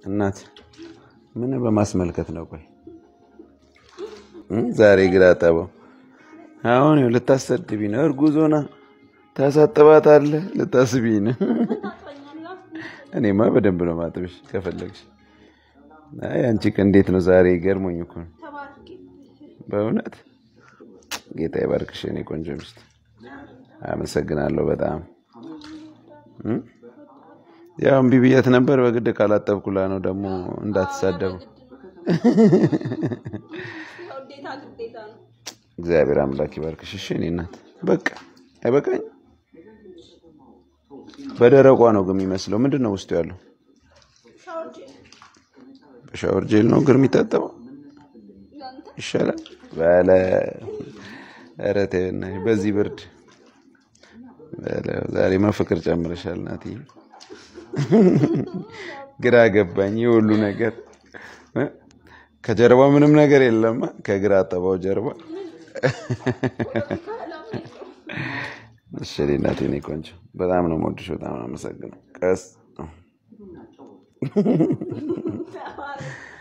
እናት ምን በማስመልከት ነው ቆይ ዛሬ ግራ አጠበው አሁን ልታሰድቢ ነው እርጉዝ ሆና ታሳጥባታለህ ልታስቢ ነው እኔማ በደንብ ነው ማጥብሽ ከፈለግሽ አይ አንቺ እንዴት ነው ዛሬ ገርሞኝ እኮ በእውነት ጌታ ይባርክሽ እኔ ቆንጆ ሚስት አመሰግናለሁ በጣም ያው እምቢ ብያት ነበር በግድ ካላጠብኩላ ነው ደግሞ እንዳትሳደቡ እግዚአብሔር አምላክ ይባርክሽ እሺ እኔ እናት በቃ አይበቃኝ በደረቋ ነው ግን የሚመስለው ምንድነው ውስጡ ያለው ሻወር ጄል ነው ግር የሚታጠበው ይሻላል ባለ አረቴና በዚህ ብርድ ዛሬ ማፍቅር ጨምረሻል ናቲ ግራ ገባኝ ሁሉ ነገር ከጀርባ ምንም ነገር የለም ከግራ አጠባው ጀርባ እሺ እናቴ ነኝ ቆንጆ በጣም ነው የምወድሽ በጣም ነው የምሰግነው ቀስ